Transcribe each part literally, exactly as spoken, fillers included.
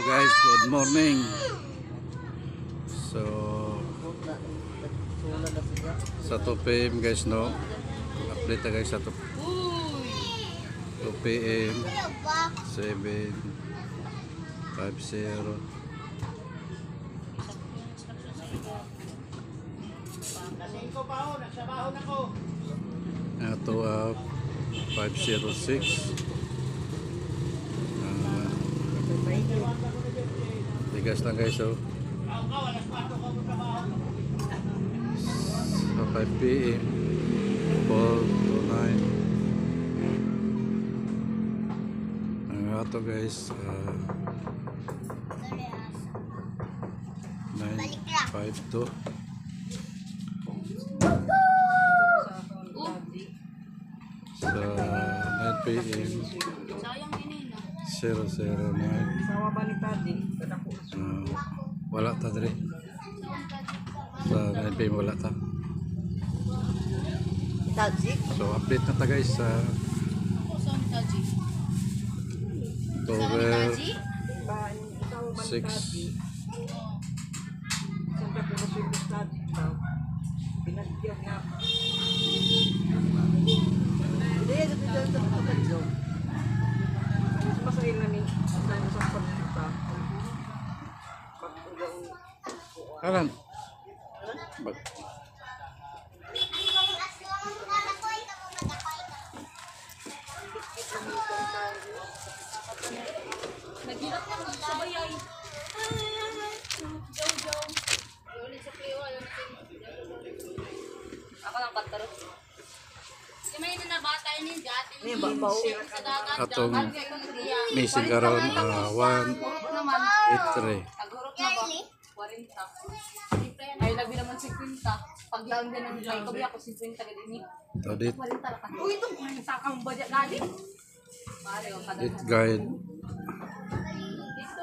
guys, good morning. So sa two P M guys, no, update na guys sa two P M seven five zero. Ato uh, five zero six. uh, Tigas lang guys, so sa five P M four to nine. Ang ato guys, uh, nine five two. Sa nine P M zero zero nine. Uh, wala ta diri. Sa nine P M wala ta. So update na ta guys sa October six. Kalan. Bag. Nagilak na mo sa bayay. Jow, jow. Ulit sa kliwa. Ako lang pataro. Kasi may nanabata yun yung dati. May babaw. Atong missing karon uh, one eight three. Nagurot na ba? forty. Ay, labi naman fifty. Pag lang din ang ay kabi ako fifty ka din. Todit. forty ra ka. Uy, ito forty kang budget gali. Pare, o kada. It guide. Ito.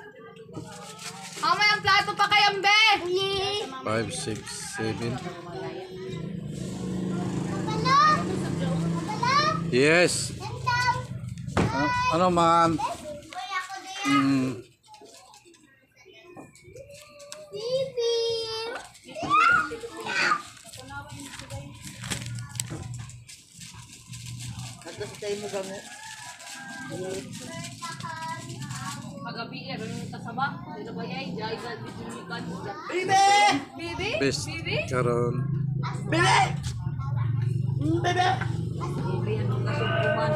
Mama, ang plato pa kay Ambe. five six seven. Yes. Ano, ano man? Mm. Pagabi eh, ganun ta saba. Dito ba yay? Jay gad bitunikan. Bibi! Bibi? Best Bibi? karon Bibi! Bibi! Bibi ang kasumpuman.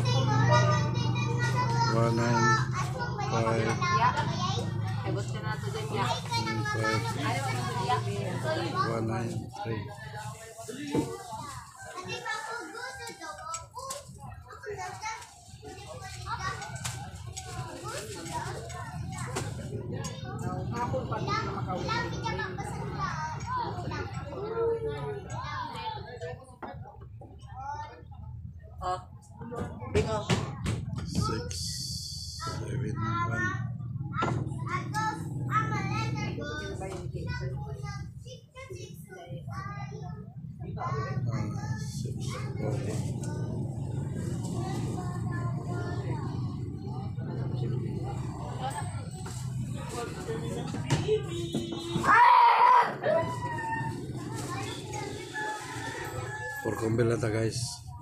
one nine five Ya. Ay, bot ka na ito dyan, ya. five Ayaw mo ito, ya. one nine three. Ah, bingo. Six seven one. Uh, six four eight. Por completo guys.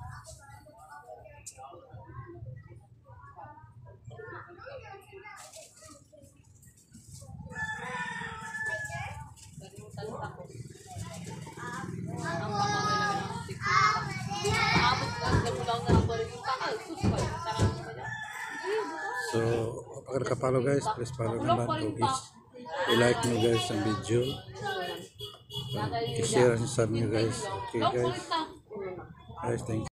So, pagka kapalo guys, please follow naman to guys. I-like nyo guys ang video. Uh, I-share and sub nyo guys. Okay guys. Guys, thank you.